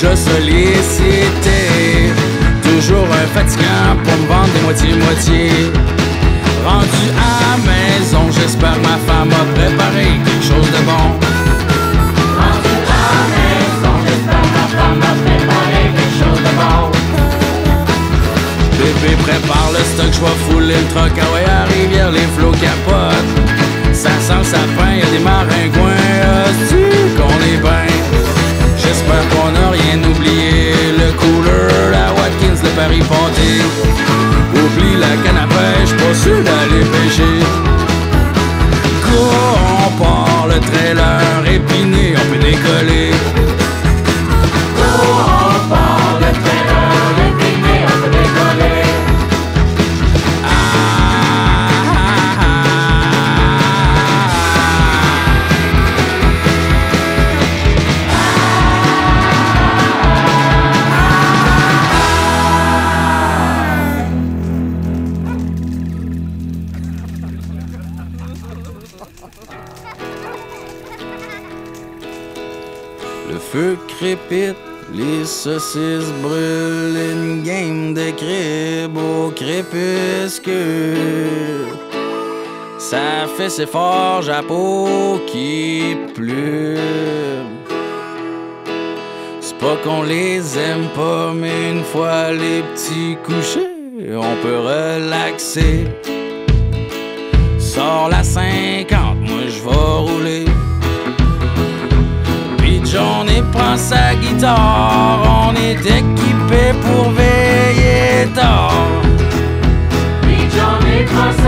déjà sollicité. Toujours un fatigant pour me vendre des moitiés-moitiés. Rendu à la maison, j'espère que ma femme a préparé quelque chose de bon. Rendu à la maison, j'espère que ma femme a préparé quelque chose de bon. Bébé prépare le stock, j'vois fouler le troc. Ah ouais, à Rivière, les flots capotent. Ça sent le sapin, y'a des maringouins. Hostie qu'on est ben. J'espère qu'on n'a rien oublié. Le cooler, la Watkins, le Paris pâté. Oublie la canne à pêche, pas sûr d'aller pêcher. Go, on part, le trailer épiné, on peut décoller. On part le trailer épiné, on peut décoller. Le feu crépite, les saucisses brûlent, une game de crib au crépuscule. Ça fait ses forges à peau qui plument. C'est pas qu'on les aime pas, mais une fois les petits couchés, on peut relaxer. Sors la 50, moi je vais rouler. Johnny prend sa guitare, on est équipé pour veiller tard. Puis Johnny prend sa